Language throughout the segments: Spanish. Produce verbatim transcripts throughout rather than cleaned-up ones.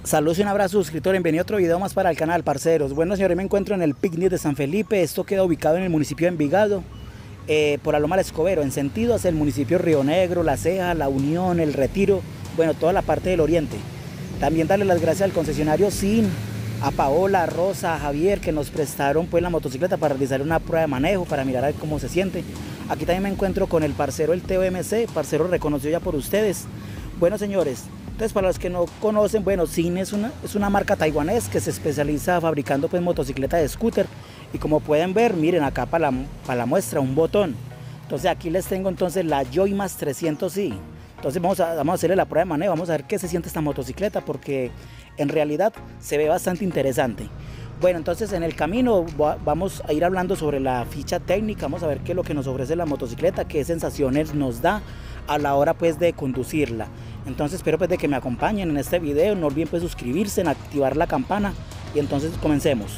Saludos y un abrazo, suscriptor, bienvenido a otro video más para el canal, parceros. Bueno, señores, me encuentro en el picnic de San Felipe. Esto queda ubicado en el municipio de Envigado, eh, por la Loma del Escobedo, en sentido hacia el municipio de Río Negro, La Ceja, La Unión, El Retiro, bueno, toda la parte del oriente. También darle las gracias al concesionario SIN, a Paola, a Rosa, a Javier, que nos prestaron pues la motocicleta para realizar una prueba de manejo, para mirar a ver cómo se siente. Aquí también me encuentro con el parcero, el T O M C, parcero reconocido ya por ustedes. Bueno, señores, entonces para los que no conocen, bueno, SIN es una, es una marca taiwanés que se especializa fabricando pues motocicletas de scooter. Y como pueden ver, miren acá para la, para la muestra un botón. Entonces aquí les tengo entonces la Joymas trescientos i. Entonces vamos a, vamos a hacerle la prueba de manejo, vamos a ver qué se siente esta motocicleta, porque en realidad se ve bastante interesante. Bueno, entonces en el camino vamos a ir hablando sobre la ficha técnica, vamos a ver qué es lo que nos ofrece la motocicleta, qué sensaciones nos da a la hora pues de conducirla. Entonces espero pues de que me acompañen en este video, no olviden pues suscribirse, en activar la campana y entonces comencemos.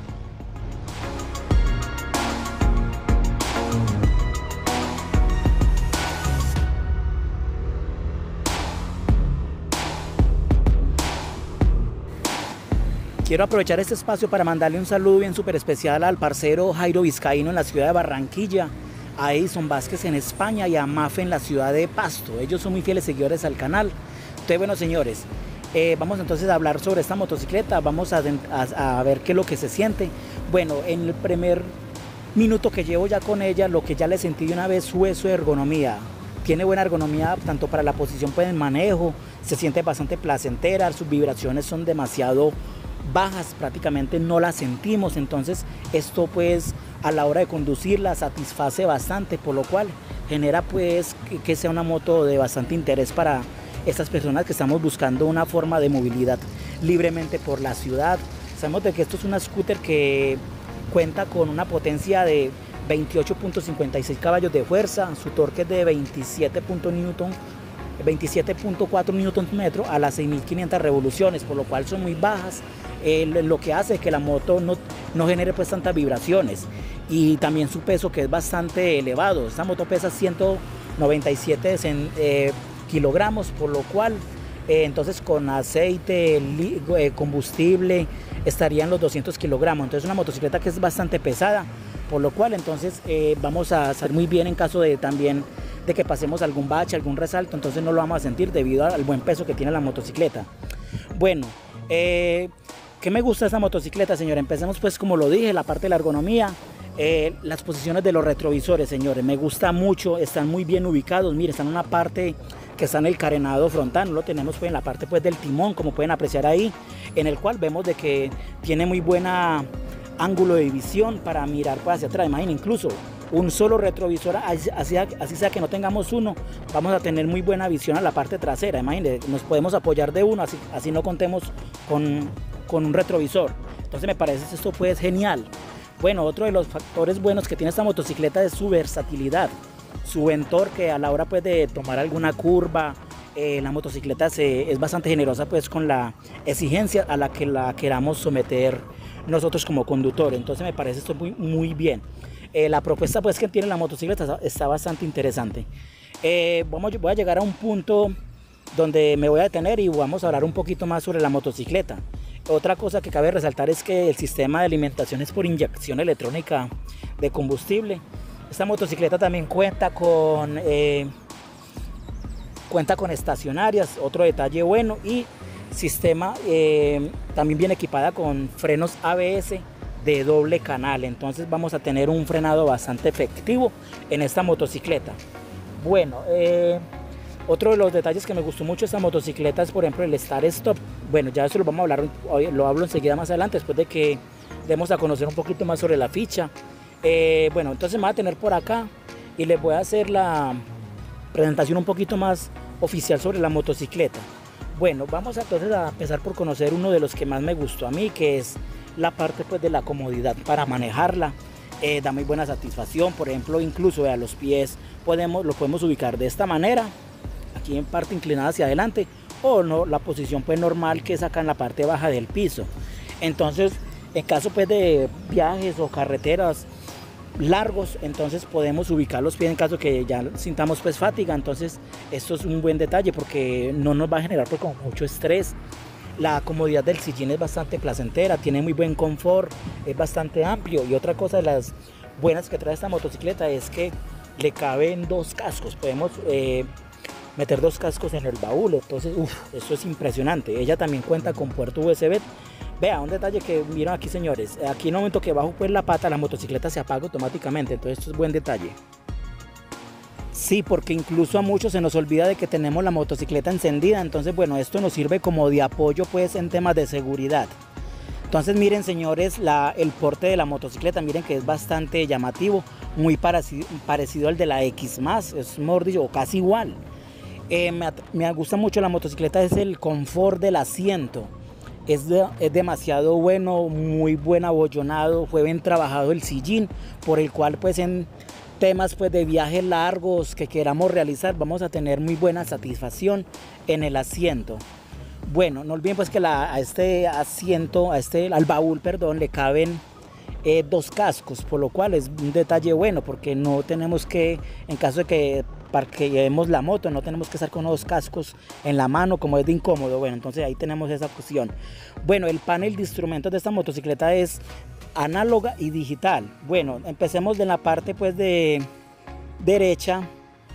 Quiero aprovechar este espacio para mandarle un saludo bien súper especial al parcero Jairo Vizcaíno en la ciudad de Barranquilla, a Edison Vázquez en España y a Mafe en la ciudad de Pasto. Ellos son muy fieles seguidores al canal. Entonces, bueno, señores, eh, vamos entonces a hablar sobre esta motocicleta, vamos a, a, a ver qué es lo que se siente. Bueno, en el primer minuto que llevo ya con ella, lo que ya le sentí de una vez fue su ergonomía. Tiene buena ergonomía tanto para la posición pues, en manejo, se siente bastante placentera, sus vibraciones son demasiado bajas, prácticamente no las sentimos, entonces esto pues a la hora de conducirla satisface bastante, por lo cual genera pues que, que sea una moto de bastante interés para estas personas que estamos buscando una forma de movilidad libremente por la ciudad. Sabemos de que esto es una scooter que cuenta con una potencia de veintiocho punto cincuenta y seis caballos de fuerza, su torque es de veintisiete punto cuatro newton metro a las seis mil quinientas revoluciones, por lo cual son muy bajas. Eh, lo que hace es que la moto no, no genere pues tantas vibraciones, y también su peso, que es bastante elevado. Esta moto pesa ciento noventa y siete eh, kilogramos, por lo cual eh, entonces con aceite, eh, combustible estarían los doscientos kilogramos. Entonces una motocicleta que es bastante pesada, por lo cual entonces eh, vamos a hacer muy bien en caso de también de que pasemos algún bache, algún resalto, entonces no lo vamos a sentir debido al buen peso que tiene la motocicleta. Bueno, eh, ¿qué me gusta de esta motocicleta, señores? Empecemos pues, como lo dije, la parte de la ergonomía, eh, las posiciones de los retrovisores, señores, me gusta mucho, están muy bien ubicados. Miren, están en una parte que está en el carenado frontal, no lo tenemos pues en la parte pues del timón, como pueden apreciar ahí, en el cual vemos de que tiene muy buena ángulo de visión para mirar pues hacia atrás. Imaginen, incluso un solo retrovisor, así, así sea que no tengamos uno, vamos a tener muy buena visión a la parte trasera. Imaginen, nos podemos apoyar de uno, así, así no contemos con, con un retrovisor. Entonces me parece esto pues genial. Bueno, otro de los factores buenos que tiene esta motocicleta es su versatilidad, su buen torque a la hora pues de tomar alguna curva. Eh, la motocicleta se, es bastante generosa pues con la exigencia a la que la queramos someter nosotros como conductores. Entonces me parece esto muy, muy bien. Eh, la propuesta pues que tiene la motocicleta está, está bastante interesante. Eh, vamos, voy a llegar a un punto donde me voy a detener y vamos a hablar un poquito más sobre la motocicleta. Otra cosa que cabe resaltar es que el sistema de alimentación es por inyección electrónica de combustible. Esta motocicleta también cuenta con eh, cuenta con estacionarias, otro detalle bueno, y sistema eh, también viene equipada con frenos A B S de doble canal. Entonces vamos a tener un frenado bastante efectivo en esta motocicleta. Bueno, eh, otro de los detalles que me gustó mucho de esta motocicleta es, por ejemplo, el start stop. Bueno, ya eso lo vamos a hablar, lo hablo enseguida más adelante, después de que demos a conocer un poquito más sobre la ficha. Eh, bueno, entonces me voy a tener por acá y les voy a hacer la presentación un poquito más oficial sobre la motocicleta. Bueno, vamos a, entonces a empezar por conocer uno de los que más me gustó a mí, que es la parte pues de la comodidad para manejarla. Eh, da muy buena satisfacción. Por ejemplo, incluso a los pies podemos, lo podemos ubicar de esta manera, aquí en parte inclinada hacia adelante, o no, la posición pues normal, que es acá en la parte baja del piso. Entonces, en caso pues de viajes o carreteras largos, entonces podemos ubicar los pies en caso que ya sintamos pues fatiga. Entonces esto es un buen detalle porque no nos va a generar pues como mucho estrés. La comodidad del sillín es bastante placentera, tiene muy buen confort, es bastante amplio. Y otra cosa de las buenas que trae esta motocicleta es que le caben dos cascos. Podemos eh, meter dos cascos en el baúl, entonces uf, eso es impresionante. Ella también cuenta con puerto U S B. Vea, un detalle que vieron aquí, señores, aquí en el momento que bajo pues la pata, la motocicleta se apaga automáticamente, entonces esto es buen detalle. Sí, porque incluso a muchos se nos olvida de que tenemos la motocicleta encendida, entonces bueno, esto nos sirve como de apoyo pues en temas de seguridad. Entonces miren, señores, la, el porte de la motocicleta, miren que es bastante llamativo, muy parecido, parecido al de la X más, es mordido o casi igual. Eh, me, me gusta mucho la motocicleta, es el confort del asiento. Es, de, es demasiado bueno, muy buen abollonado, fue bien trabajado el sillín, por el cual pues en temas pues de viajes largos que queramos realizar vamos a tener muy buena satisfacción en el asiento. Bueno, no olviden pues que la, a este asiento, a este, al baúl, perdón, le caben eh, dos cascos, por lo cual es un detalle bueno porque no tenemos que, en caso de que parqueemos la moto, no tenemos que estar con dos cascos en la mano como es de incómodo. Bueno, entonces ahí tenemos esa opción. Bueno, el panel de instrumentos de esta motocicleta es análoga y digital. Bueno, empecemos de la parte pues de derecha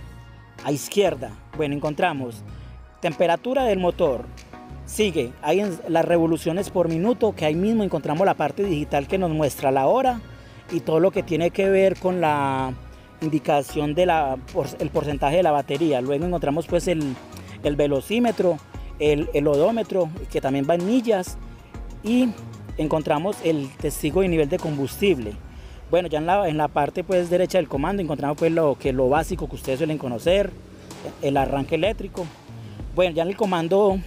a izquierda. Bueno, encontramos temperatura del motor, sigue ahí en las revoluciones por minuto, que ahí mismo encontramos la parte digital que nos muestra la hora y todo lo que tiene que ver con la indicación de la por, el porcentaje de la batería. Luego encontramos pues el, el velocímetro, el, el odómetro, que también va en millas, y encontramos el testigo de nivel de combustible. Bueno, ya en la, en la parte pues derecha del comando encontramos pues lo, que lo básico que ustedes suelen conocer, el arranque eléctrico. Bueno, ya en el comando,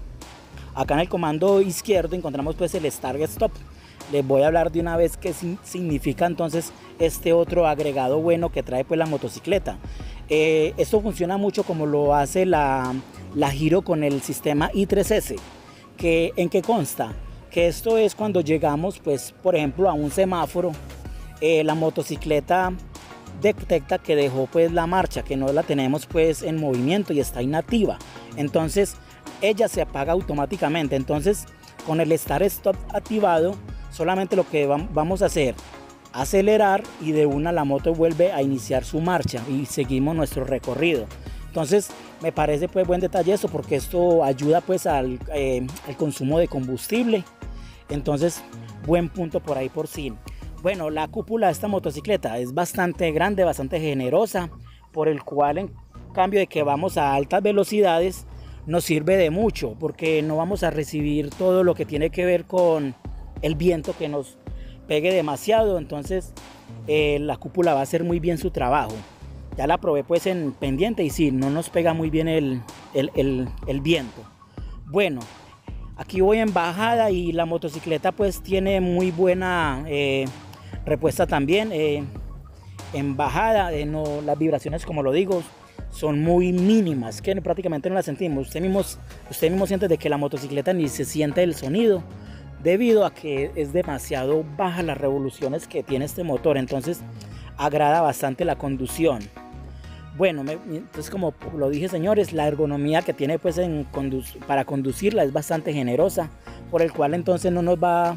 acá en el comando izquierdo encontramos pues el Start Stop. Les voy a hablar de una vez qué significa entonces este otro agregado bueno que trae pues la motocicleta. Eh, esto funciona mucho como lo hace la, la Giro con el sistema i tres ese. Que, ¿En qué consta? Que esto es cuando llegamos pues por ejemplo a un semáforo, eh, la motocicleta detecta que dejó pues la marcha, que no la tenemos pues en movimiento y está inactiva. Entonces ella se apaga automáticamente. Entonces con el Start Stop activado, solamente lo que vamos a hacer, acelerar y de una la moto vuelve a iniciar su marcha y seguimos nuestro recorrido. Entonces me parece pues buen detalle eso, porque esto ayuda pues al, eh, al consumo de combustible. Entonces buen punto por ahí por sí. Bueno, la cúpula de esta motocicleta es bastante grande, bastante generosa, por el cual en cambio de que vamos a altas velocidades nos sirve de mucho, porque no vamos a recibir todo lo que tiene que ver con el viento que nos pegue demasiado. Entonces eh, la cúpula va a hacer muy bien su trabajo. Ya la probé pues en pendiente y sí, no nos pega muy bien el, el, el, el viento. Bueno, aquí voy en bajada y la motocicleta pues tiene muy buena eh, respuesta también. Eh, en bajada eh, no, las vibraciones, como lo digo, son muy mínimas, que prácticamente no las sentimos. Usted mismo, usted mismo siente de que la motocicleta ni se siente el sonido, debido a que es demasiado baja las revoluciones que tiene este motor. Entonces agrada bastante la conducción. Bueno, me, entonces como lo dije, señores, la ergonomía que tiene pues en condu para conducirla es bastante generosa, por el cual entonces no nos va a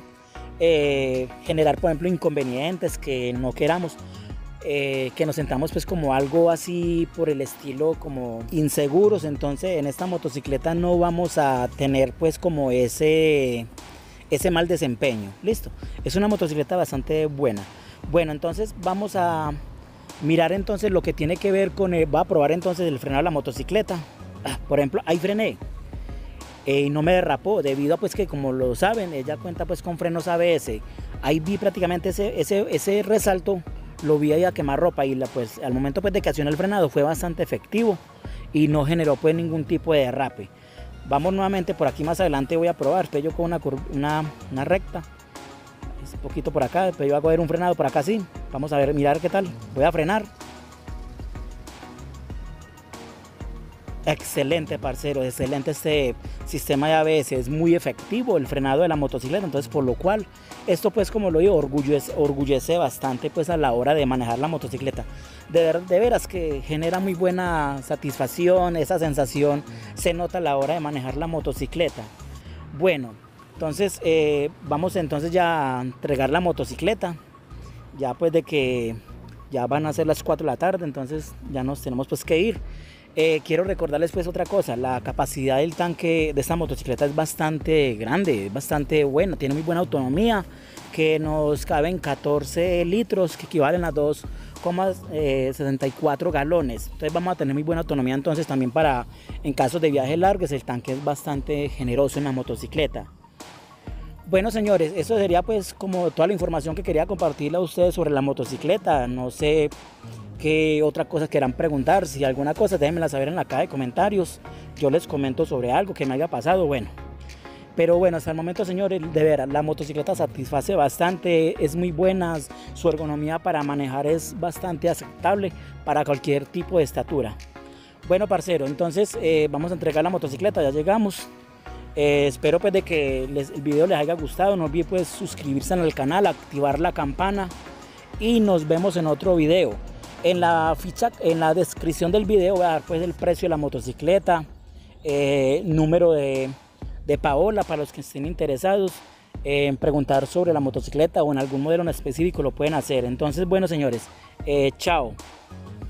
eh, generar, por ejemplo, inconvenientes que no queramos, eh, que nos sentamos pues como algo así por el estilo como inseguros. Entonces en esta motocicleta no vamos a tener pues como ese ese mal desempeño. Listo, es una motocicleta bastante buena. Bueno, entonces vamos a mirar entonces lo que tiene que ver con el, va a probar entonces el frenado de la motocicleta. Ah, por ejemplo, ahí frené eh, y no me derrapó, debido a pues que, como lo saben, ella cuenta pues con frenos A B S. Ahí vi prácticamente ese, ese, ese resalto, lo vi ahí a quemarropa, y la, pues al momento pues de que accioné el frenado fue bastante efectivo y no generó pues ningún tipo de derrape. Vamos nuevamente por aquí, más adelante voy a probar. Estoy yo con una, una, una recta, un poquito por acá, después yo voy a coger un frenado por acá así. Vamos a ver, mirar qué tal. Voy a frenar. Excelente, parcero, excelente este sistema de A B S, es muy efectivo el frenado de la motocicleta. Entonces, por lo cual esto pues, como lo digo, orgullece, orgullece bastante pues a la hora de manejar la motocicleta. De, ver, de veras que genera muy buena satisfacción, esa sensación se nota a la hora de manejar la motocicleta. Bueno, entonces eh, vamos entonces ya a entregar la motocicleta, ya pues de que ya van a ser las cuatro de la tarde, entonces ya nos tenemos pues que ir. Eh, quiero recordarles pues otra cosa, la capacidad del tanque de esta motocicleta es bastante grande, es bastante buena, tiene muy buena autonomía, que nos caben catorce litros, que equivalen a dos coma sesenta y cuatro galones. Entonces vamos a tener muy buena autonomía entonces también para en casos de viajes largos. El tanque es bastante generoso en la motocicleta. Bueno, señores, eso sería pues como toda la información que quería compartirle a ustedes sobre la motocicleta. No sé qué otra cosa quieran preguntar. Si alguna cosa, déjenmela saber en la caja de comentarios. Yo les comento sobre algo que me haya pasado. Bueno, pero bueno, hasta el momento, señores, de veras, la motocicleta satisface bastante, es muy buena, su ergonomía para manejar es bastante aceptable para cualquier tipo de estatura. Bueno, parcero, entonces eh, vamos a entregar la motocicleta, ya llegamos. Eh, espero pues de que les, el video les haya gustado. No olviden pues suscribirse al canal, activar la campana y nos vemos en otro video. En la ficha, en la descripción del video voy a dar pues el precio de la motocicleta, eh, número de de Paola para los que estén interesados en preguntar sobre la motocicleta o en algún modelo en específico, lo pueden hacer. Entonces, bueno, señores, eh, chao.